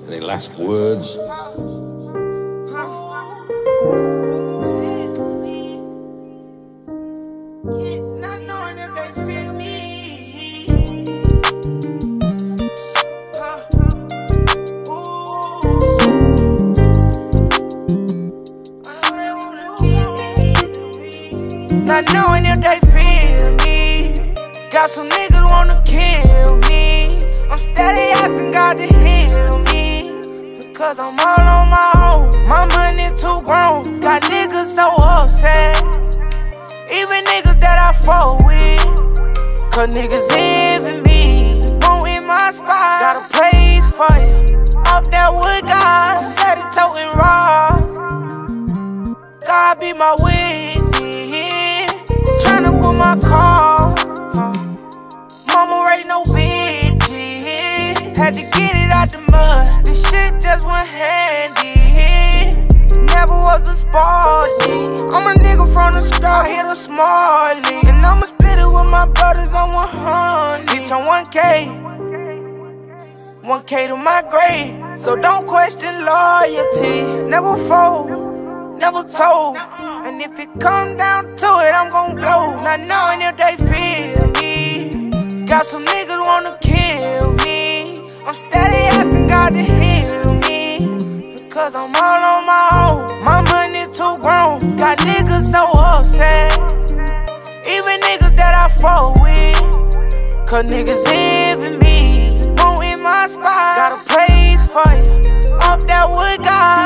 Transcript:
Any last words? Not knowing if they feel me. Not knowing if they feel me. Got some niggas wanna kill me. I'm steady asking God to heal me, because I'm all on my own. My money too grown. Got niggas so upset, even niggas that I fought with, cause niggas envy me. Won't in my spot. Got a place for you up there with God. Steady toting raw. God be my witness. Tryna put my car. Mama raised no bitches. Had to get it out the mud. This shit just went handy. Never was a sporty. I'm a nigga from the start, hit a smartly. And I'ma split it with my brothers on 100. Bitch on 1K, 1K to my grave. So don't question loyalty. Never fold, never told. And if it come down to it, I'm gon' blow. Not knowing if they feel me. Got some niggas wanna kill me. I'm steady asking God to heal me, because I'm all on my own. My money too grown. Got niggas so upset, even niggas that I fought with, cause niggas envy me. Won't in my spot. Got a place for you up there with God.